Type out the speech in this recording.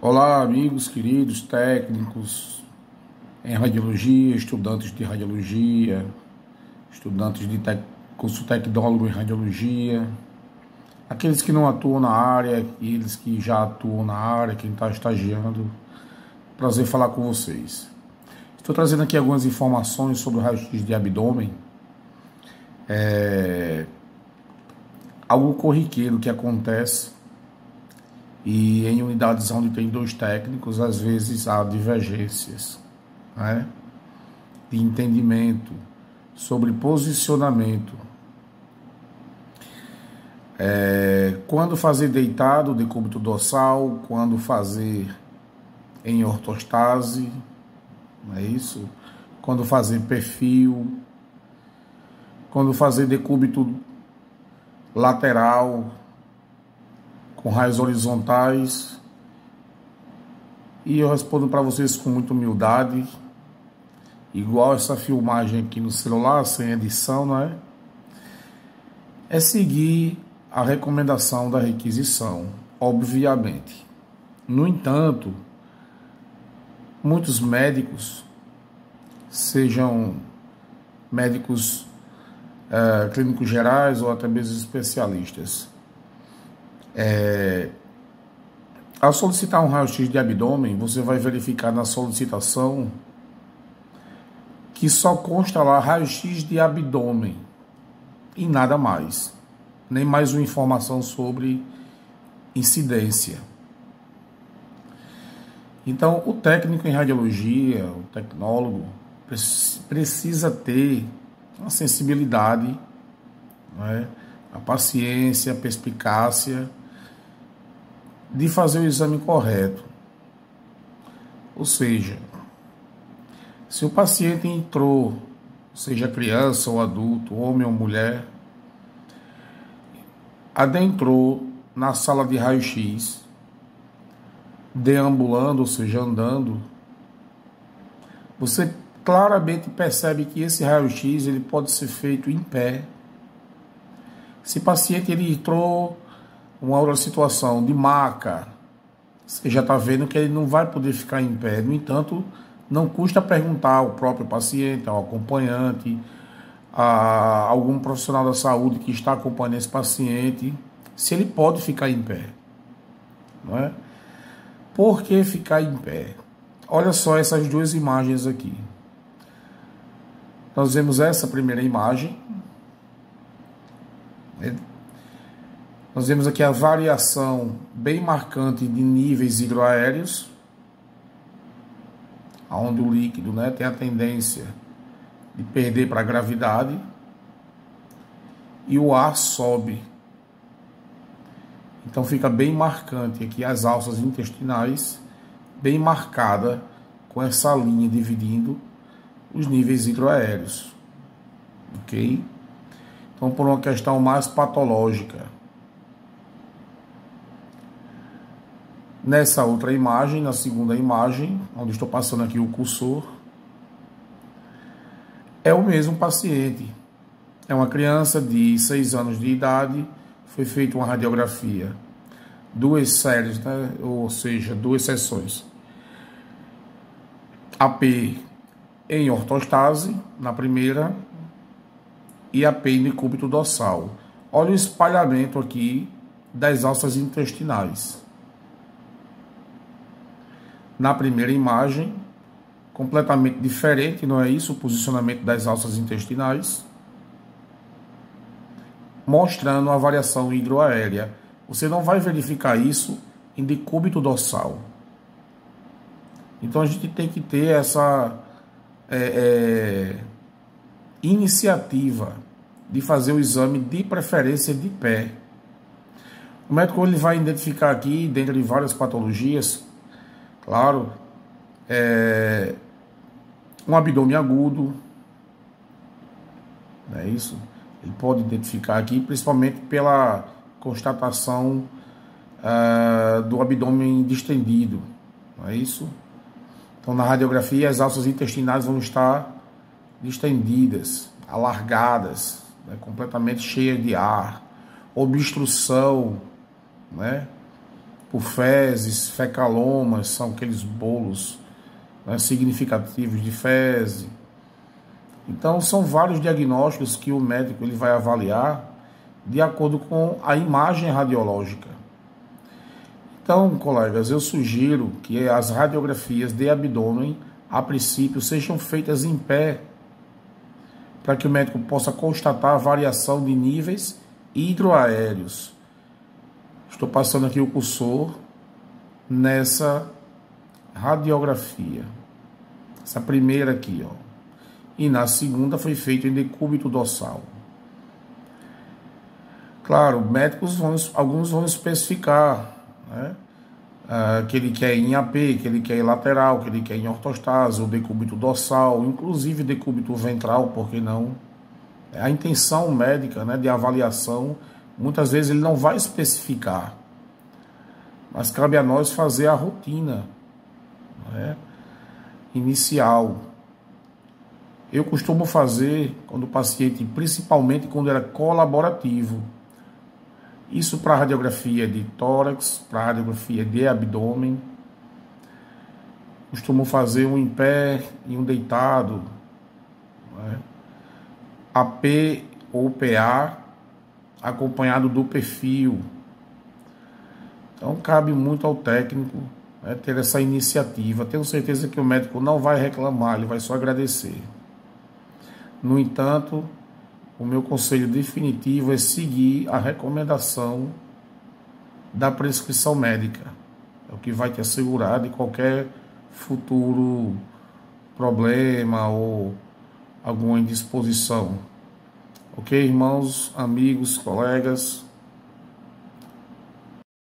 Olá, amigos queridos, técnicos em radiologia, estudantes de radiologia, estudantes de curso tecnólogo em radiologia, aqueles que não atuam na área, aqueles que já atuam na área, quem está estagiando. Prazer falar com vocês. Estou trazendo aqui algumas informações sobre o raio-x de abdômen. Algo corriqueiro que acontece, e em unidades onde tem dois técnicos, às vezes há divergências, né, de entendimento sobre posicionamento. Quando fazer deitado, decúbito dorsal, quando fazer em ortostase, não é isso? Quando fazer perfil, quando fazer decúbito lateral, com raios horizontais. E eu respondo para vocês com muita humildade, igual essa filmagem aqui no celular, sem edição, não é? É seguir a recomendação da requisição, obviamente. No entanto, muitos médicos, sejam médicos clínicos gerais ou até mesmo especialistas, ao solicitar um raio-x de abdômen, você vai verificar na solicitação que só consta lá raio-x de abdômen e nada mais, nem mais uma informação sobre incidência. Então, o técnico em radiologia, o tecnólogo, precisa ter uma sensibilidade, não é? A paciência, a perspicácia de fazer o exame correto. Ou seja, se o paciente entrou, seja criança ou adulto, homem ou mulher, adentrou na sala de raio-x, deambulando, ou seja, andando, você claramente percebe que esse raio-x ele pode ser feito em pé. Se o paciente ele entrou uma outra situação de maca, você já está vendo que ele não vai poder ficar em pé. No entanto, não custa perguntar ao próprio paciente, ao acompanhante, a algum profissional da saúde que está acompanhando esse paciente, se ele pode ficar em pé, não é? Por que ficar em pé? Olha só essas duas imagens aqui. Nós vemos essa primeira imagem. Nós vemos aqui a variação bem marcante de níveis hidroaéreos, onde o líquido, né, tem a tendência de perder para a gravidade e o ar sobe. Então fica bem marcante aqui as alças intestinais, bem marcada com essa linha dividindo os níveis hidroaéreos, ok? Então, por uma questão mais patológica. Nessa outra imagem, na segunda imagem, onde estou passando aqui o cursor, é o mesmo paciente. É uma criança de 6 anos de idade, foi feita uma radiografia, duas séries, né? Ou seja, duas sessões. AP em ortostase, na primeira, e AP em decúbito dorsal. Olha o espalhamento aqui das alças intestinais. Na primeira imagem, completamente diferente, não é isso? O posicionamento das alças intestinais, mostrando a variação hidroaérea. Você não vai verificar isso em decúbito dorsal. Então a gente tem que ter essa iniciativa de fazer o exame de preferência de pé. O médico ele vai identificar aqui, dentro de várias patologias, claro, um abdômen agudo, não é isso? Ele pode identificar aqui, principalmente pela constatação do abdômen distendido, não é isso? Então, na radiografia, as alças intestinais vão estar distendidas, alargadas, né, completamente cheias de ar, obstrução, né? por fezes, fecalomas, são aqueles bolos, né, significativos de fezes. Então, são vários diagnósticos que o médico ele vai avaliar de acordo com a imagem radiológica. Então, colegas, eu sugiro que as radiografias de abdômen, a princípio, sejam feitas em pé, para que o médico possa constatar a variação de níveis hidroaéreos. Estou passando aqui o cursor nessa radiografia. Essa primeira aqui, ó. E na segunda foi feito em decúbito dorsal. Claro, alguns vão especificar, né, que ele quer em AP, que ele quer em lateral, que ele quer em ortostase, o decúbito dorsal, inclusive decúbito ventral, por que não? A intenção médica, né, de avaliação, muitas vezes ele não vai especificar, mas cabe a nós fazer a rotina, né, inicial. Eu costumo fazer quando o paciente, principalmente quando era colaborativo, isso para radiografia de tórax, para radiografia de abdômen. Costumo fazer um em pé e um deitado, né? AP ou PA, acompanhado do perfil. Então cabe muito ao técnico, né, ter essa iniciativa. Tenho certeza que o médico não vai reclamar, ele vai só agradecer. No entanto, o meu conselho definitivo é seguir a recomendação da prescrição médica. É o que vai te assegurar de qualquer futuro problema ou alguma indisposição. Ok, irmãos, amigos, colegas?